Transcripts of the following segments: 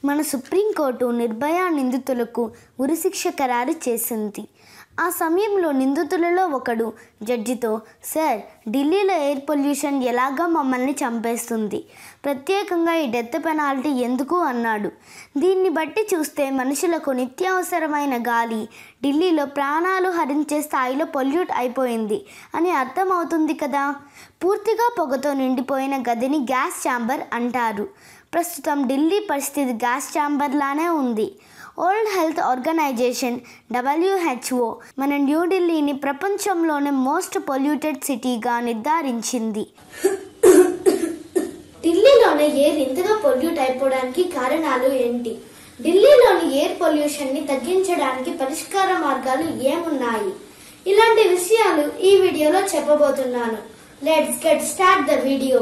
మన సుప్రీంకోర్టు నిర్భయ నిందితులకు ఉరిశిక్ష ఖరారు చేసింది. ఆ సమయంలో నిందితులలో ఒకడు జడ్జితో, సార్, ఢిల్లీలో ఎయిర్ పొల్యూషన్ ఎలాగా మమ్మల్ని చంపేస్తుంది, ప్రత్యేకంగా ఈ డెత్ పెనాల్టీ ఎందుకు అన్నాడు. దీన్ని బట్టి చూస్తే మనుషులకు నిత్యావసరమైన గాలి ఢిల్లీలో ప్రాణాలు హరించే స్థాయిలో పొల్యూట్ అయిపోయింది అని అర్థమవుతుంది కదా. పూర్తిగా పొగతో నిండిపోయిన గదిని గ్యాస్ ఛాంబర్ అంటారు. ప్రస్తుతం ఢిల్లీ పరిస్థితి గ్యాస్ ఛాంబర్లానే ఉంది. వరల్డ్ హెల్త్ ఆర్గనైజేషన్ WHO మన న్యూఢిల్లీని ప్రపంచంలోనే మోస్ట్ పొల్యూటెడ్ సిటీగా నిర్ధారించింది. ఢిల్లీలోని ఎయిర్ ఇంతగా పొల్యూట్ అయిపోవడానికి కారణాలు ఏంటి? ఢిల్లీలోని ఎయిర్ పొల్యూషన్ ని తగ్గించడానికి పరిష్కార మార్గాలు ఏమున్నాయి? ఇలాంటి విషయాలు ఈ వీడియోలో చెప్పబోతున్నాను. Let's get start the video.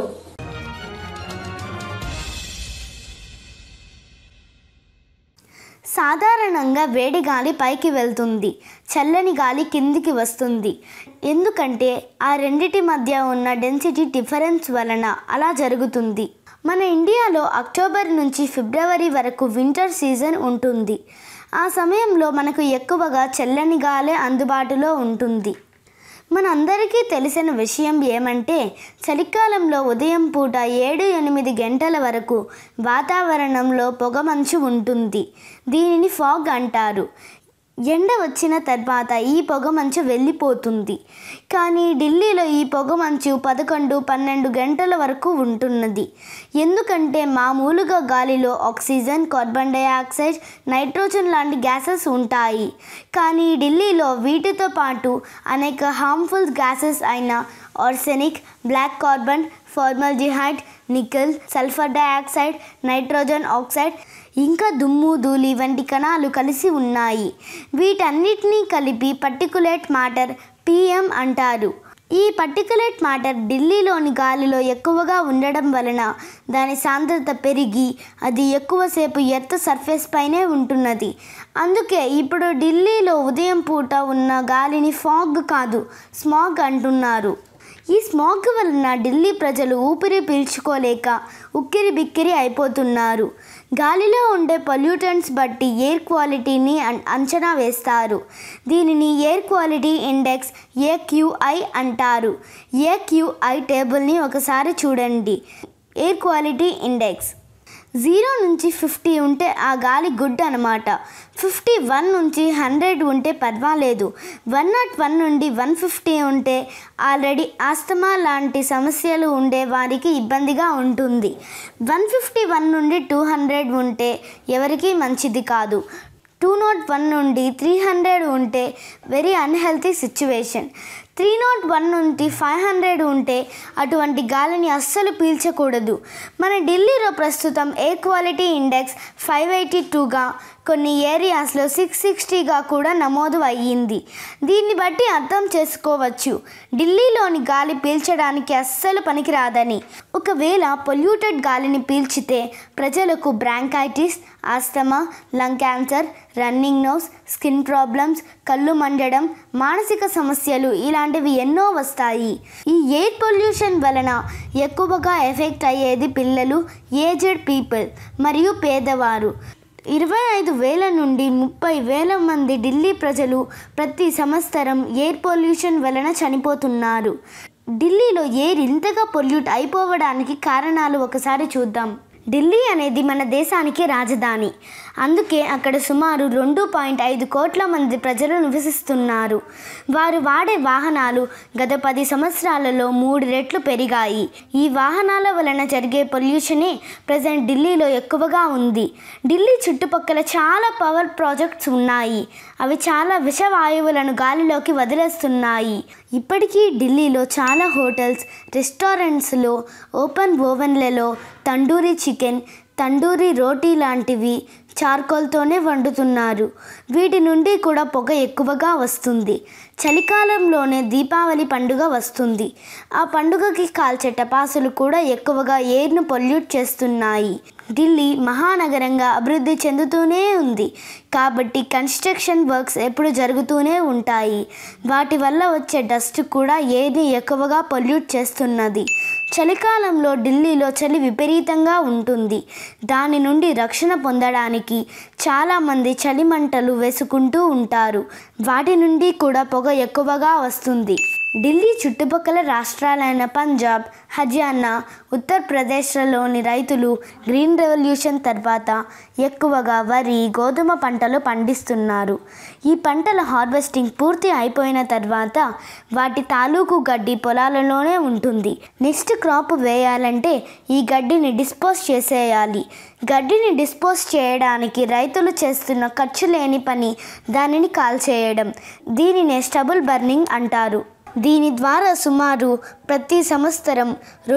సాధారణంగా వేడి గాలి పైకి వెళ్తుంది, చల్లని గాలి కిందికి వస్తుంది. ఎందుకంటే ఆ రెండిటి మధ్య ఉన్న డెన్సిటీ డిఫరెన్స్ వలన అలా జరుగుతుంది. మన ఇండియాలో అక్టోబర్ నుంచి ఫిబ్రవరి వరకు వింటర్ సీజన్ ఉంటుంది. ఆ సమయంలో మనకు ఎక్కువగా చల్లని గాలి అందుబాటులో ఉంటుంది. మనందరికీ తెలిసిన విషయం ఏమంటే, చలికాలంలో ఉదయం పూట 7-8 గంటల వరకు వాతావరణంలో పొగమంచు ఉంటుంది. దీనిని ఫాగ్ అంటారు. ఎండ వచ్చిన తర్వాత ఈ పొగమంచు వెళ్ళిపోతుంది. కానీ ఢిల్లీలో ఈ పొగమంచు 11-12 గంటల వరకు ఉంటున్నది. ఎందుకంటే మామూలుగా గాలిలో ఆక్సిజన్, కార్బన్ డైఆక్సైడ్, నైట్రోజన్ లాంటి గ్యాసెస్ ఉంటాయి. కానీ ఢిల్లీలో వీటితో పాటు అనేక హార్మ్ఫుల్ గ్యాసెస్ అయిన arsenic, black carbon, formaldehyde, nickel, sulphur dioxide, nitrogen oxide, ఇంకా దుమ్ము, ధూళి వంటి కణాలు కలిసి ఉన్నాయి. వీటన్నిటినీ కలిపి పర్టికులేట్ మ్యాటర్ PM అంటారు. ఈ పర్టికులేట్ మ్యాటర్ ఢిల్లీలోని గాలిలో ఎక్కువగా ఉండడం వలన దాని సాంద్రత పెరిగి అది ఎక్కువసేపు ఎర్త్ సర్ఫేస్ పైనే ఉంటున్నది. అందుకే ఇప్పుడు ఢిల్లీలో ఉదయం పూట ఉన్న గాలిని ఫాగ్ కాదు, స్మాగ్ అంటున్నారు. ఈ స్మాగ్ వలన ఢిల్లీ ప్రజలు ఊపిరి పీల్చుకోలేక ఉక్కిరి బిక్కిరి అయిపోతున్నారు. గాలిలో ఉండే పొల్యూటెంట్స్ బట్టి ఎయిర్ క్వాలిటీని అంచనా వేస్తారు. దీనిని ఎయిర్ క్వాలిటీ ఇండెక్స్ AQI అంటారు. AQI టేబుల్ని ఒకసారి చూడండి. ఎయిర్ క్వాలిటీ ఇండెక్స్ 0 నుంచి 50 ఉంటే ఆ గాలి గుడ్ అనమాట. 51 నుంచి 100 ఉంటే పర్వాలేదు. 101 నుండి 150 ఉంటే ఆల్రెడీ ఆస్తమా లాంటి సమస్యలు ఉండే వారికి ఇబ్బందిగా ఉంటుంది. 151 నుండి 200 ఉంటే ఎవరికీ మంచిది కాదు. 201 నుండి 300 ఉంటే వెరీ అన్హెల్తీ సిచ్యువేషన్. 301 నుండి 500 ఉంటే అటువంటి గాలిని అస్సలు పీల్చకూడదు. మన ఢిల్లీలో ప్రస్తుతం ఎయిర్ క్వాలిటీ ఇండెక్స్ 582గా, కొన్ని ఏరియాస్లో 660గా కూడా నమోదు అయ్యింది. దీన్ని బట్టి అర్థం చేసుకోవచ్చు ఢిల్లీలోని గాలి పీల్చడానికి అస్సలు పనికిరాదని. ఒకవేళ పొల్యూటెడ్ గాలిని పీల్చితే ప్రజలకు bronchitis, asthma, lung cancer, running nose, skin problems, కళ్ళు మండడం, మానసిక సమస్యలు ఇలాంటివి ఎన్నో వస్తాయి. ఈ ఎయిర్ పొల్యూషన్ వలన ఎక్కువగా ఎఫెక్ట్ అయ్యేది పిల్లలు, ఏజ్డ్ పీపుల్ మరియు పేదవారు. 25,000 నుండి 30,000 మంది ఢిల్లీ ప్రజలు ప్రతి సంవత్సరం ఎయిర్ పొల్యూషన్ వలన చనిపోతున్నారు. ఢిల్లీలో ఎయిర్ ఇంతగా పొల్యూట్ అయిపోవడానికి కారణాలు ఒకసారి చూద్దాం. ఢిల్లీ అనేది మన దేశానికి రాజధాని. అందుకే అక్కడ సుమారు 2.5 కోట్ల మంది ప్రజలు నివసిస్తున్నారు. వారు వాడే వాహనాలు గత 10 సంవత్సరాలలో 3 రెట్లు పెరిగాయి. ఈ వాహనాల వలన జరిగే పొల్యూషనే ప్రజెంట్ ఢిల్లీలో ఎక్కువగా ఉంది. ఢిల్లీ చుట్టుపక్కల చాలా పవర్ ప్రాజెక్ట్స్ ఉన్నాయి. అవి చాలా విషవాయువులను గాలిలోకి వదిలేస్తున్నాయి. ఇప్పటికీ ఢిల్లీలో చాలా హోటల్స్, రెస్టారెంట్స్లో ఓపెన్ ఓవెన్లలో తండూరీ చికెన్, తండూరీ రోటీ లాంటివి చార్కోల్తోనే వండుతున్నారు. వీటి నుండి కూడా పొగ ఎక్కువగా వస్తుంది. చలికాలంలోనే దీపావళి పండుగ వస్తుంది. ఆ పండుగకి కాల్చే టపాసులు కూడా ఎక్కువగా ఎయిర్ను పొల్యూట్ చేస్తున్నాయి. ఢిల్లీ మహానగరంగా అభివృద్ధి చెందుతూనే ఉంది కాబట్టి కన్స్ట్రక్షన్ వర్క్స్ ఎప్పుడు జరుగుతూనే ఉంటాయి. వాటి వల్ల వచ్చే డస్ట్ కూడా ఎయిర్ని ఎక్కువగా పొల్యూట్ చేస్తున్నది. చలికాలంలో ఢిల్లీలో చలి విపరీతంగా ఉంటుంది. దాని నుండి రక్షణ పొందడానికి చాలామంది చలిమంటలు వేసుకుంటూ ఉంటారు. వాటి నుండి కూడా పొగ ఎక్కువగా వస్తుంది. ఢిల్లీ చుట్టుపక్కల రాష్ట్రాలైన పంజాబ్, హర్యానా, ఉత్తరప్రదేశ్లలోని రైతులు గ్రీన్ రెవల్యూషన్ తర్వాత ఎక్కువగా వరి, గోధుమ పంటలు పండిస్తున్నారు. ఈ పంటల హార్వెస్టింగ్ పూర్తి అయిపోయిన తర్వాత వాటి తాలూకు గడ్డి పొలాలలోనే ఉంటుంది. నెక్స్ట్ క్రాప్ వేయాలంటే ఈ గడ్డిని డిస్పోజ్ చేసేయాలి. గడ్డిని డిస్పోజ్ చేయడానికి రైతులు చేస్తున్న ఖర్చు లేని పని దానిని కాల్చేయడం. దీనినే స్టబుల్ బర్నింగ్ అంటారు. దీని ద్వారా సుమారు ప్రతి సంవత్సరం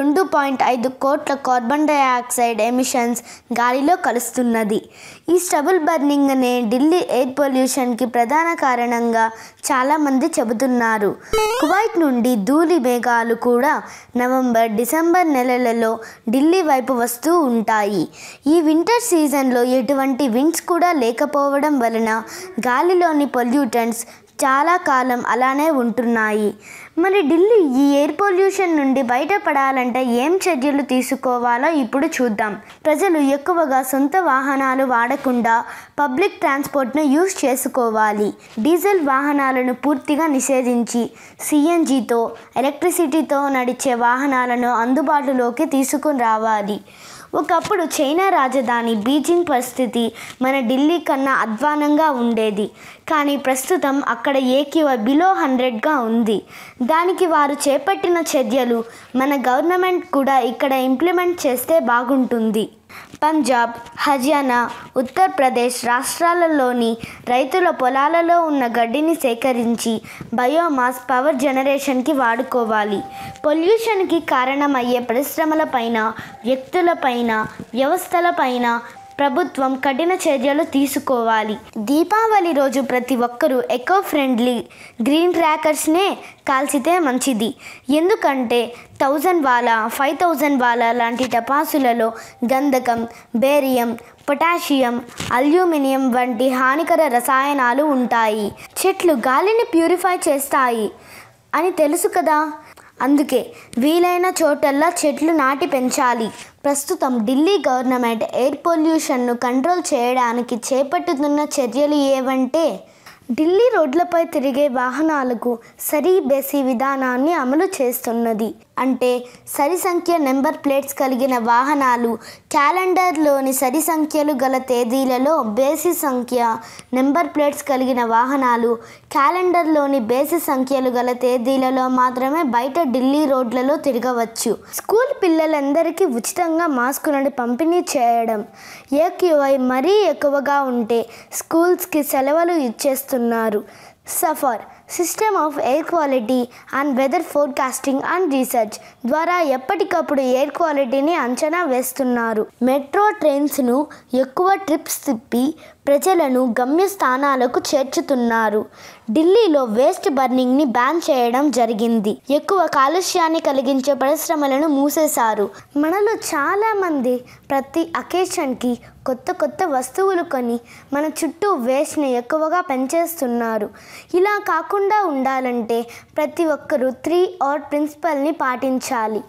2.5 కోట్ల కార్బన్ డయాక్సైడ్ ఎమిషన్స్ గాలిలో కలుస్తున్నది. ఈ స్టబుల్ బర్నింగ్ అనే ఢిల్లీ ఎయిర్ పొల్యూషన్కి ప్రధాన కారణంగా చాలామంది చెబుతున్నారు. కువైట్ నుండి ధూళి మేఘాలు కూడా నవంబర్, డిసెంబర్ నెలలలో ఢిల్లీ వైపు వస్తూ ఉంటాయి. ఈ వింటర్ సీజన్లో ఎటువంటి విండ్స్ కూడా లేకపోవడం వలన గాలిలోని పొల్యూటెంట్స్ చాలా కాలం అలానే ఉంటున్నాయి. మరి ఢిల్లీ ఈ ఎయిర్ పొల్యూషన్ నుండి బయటపడాలంటే ఏం చర్యలు తీసుకోవాలో ఇప్పుడు చూద్దాం. ప్రజలు ఎక్కువగా సొంత వాహనాలు వాడకుండా పబ్లిక్ ట్రాన్స్పోర్ట్ను యూజ్ చేసుకోవాలి. డీజిల్ వాహనాలను పూర్తిగా నిషేధించి సిఎన్జితో, ఎలక్ట్రిసిటీతో నడిచే వాహనాలను అందుబాటులోకి తీసుకుని రావాలి. ఒకప్పుడు చైనా రాజధాని బీజింగ్ పరిస్థితి మన ఢిల్లీ కన్నా అధ్వానంగా ఉండేది. కానీ ప్రస్తుతం అక్కడ ఏక్యూఐ బిలో 100గా ఉంది. దానికి వారు చేపట్టిన చర్యలు మన గవర్నమెంట్ కూడా ఇక్కడ ఇంప్లిమెంట్ చేస్తే బాగుంటుంది. పంజాబ్, హర్యానా, ఉత్తరప్రదేశ్ రాష్ట్రాలలోని రైతుల పొలాలలో ఉన్న గడ్డిని సేకరించి బయోమాస్ పవర్ జనరేషన్కి వాడుకోవాలి. పొల్యూషన్కి కారణమయ్యే పరిశ్రమలపైన, వ్యక్తులపైన, వ్యవస్థలపైన ప్రభుత్వం కఠిన చర్యలు తీసుకోవాలి. దీపావళి రోజు ప్రతి ఒక్కరూ ఎకో ఫ్రెండ్లీ గ్రీన్ క్రాకర్స్నే కాల్చితే మంచిది. ఎందుకంటే 1000 వాలా, 5000 వాలా లాంటి టపాసులలో గంధకం, బేరియం, పొటాషియం, అల్యూమినియం వంటి హానికర రసాయనాలు ఉంటాయి. చెట్లు గాలిని ప్యూరిఫై చేస్తాయి అని తెలుసు కదా. అందుకే వీలైన చోటల్లా చెట్లు నాటి పెంచాలి. ప్రస్తుతం ఢిల్లీ గవర్నమెంట్ ఎయిర్ పొల్యూషన్ను కంట్రోల్ చేయడానికి చేపట్టుతున్న చర్యలు ఏవంటే, ఢిల్లీ రోడ్లపై తిరిగే వాహనాలకు సరి బేసి విధానాన్ని అమలు చేస్తున్నది. అంటే సరి సంఖ్య నెంబర్ ప్లేట్స్ కలిగిన వాహనాలు క్యాలెండర్లోని సరి సంఖ్యలు గల తేదీలలో, బేసి సంఖ్య నెంబర్ ప్లేట్స్ కలిగిన వాహనాలు క్యాలెండర్లోని బేసి సంఖ్యలు గల తేదీలలో మాత్రమే బయట ఢిల్లీ రోడ్లలో తిరగవచ్చు. స్కూల్ పిల్లలందరికీ ఉచితంగా మాస్కులను పంపిణీ చేయడం. ఏక్యూఐ మరీ ఎక్కువగా ఉంటే స్కూల్స్కి సెలవులు ఇచ్చేస్తున్నారు. SAFAR system of air quality and weather forecasting and research ద్వారా ఎప్పటికప్పుడు ఎయిర్ క్వాలిటీని అంచనా వేస్తున్నారు. మెట్రో ట్రైన్స్ను ఎక్కువ ట్రిప్స్ తిప్పి ప్రజలను గమ్యస్థానాలకు చేర్చుతున్నారు. ఢిల్లీలో వేస్ట్ బర్నింగ్ని బ్యాన్ చేయడం జరిగింది. ఎక్కువ కాలుష్యాన్ని కలిగించే పరిశ్రమలను మూసేశారు. మనలో చాలామంది ప్రతి అకేషన్కి కొత్త కొత్త వస్తువులు కొని మన చుట్టూ వేస్ట్ని ఎక్కువగా పెంచేస్తున్నారు. ఇలా కాకుండా ఉండాలంటే ప్రతి ఒక్కరూ 3R ప్రిన్సిపల్ని పాటించాలి.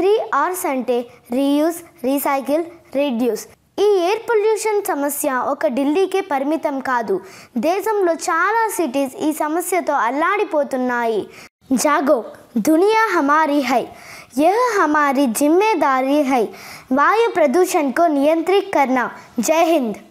3Rs అంటే రీయూజ్, రీసైకిల్, రిడ్యూస్. ఈ ఎయిర్ పొల్యూషన్ సమస్య ఒక ఢిల్లీకే పరిమితం కాదు. దేశంలో చాలా సిటీస్ ఈ సమస్యతో అల్లాడిపోతున్నాయి. జాగో, దునియా హమారీ హై, यह हमारी जिम्मेदारी है वायु प्रदूषण को नियंत्रित करना. जय हिंद.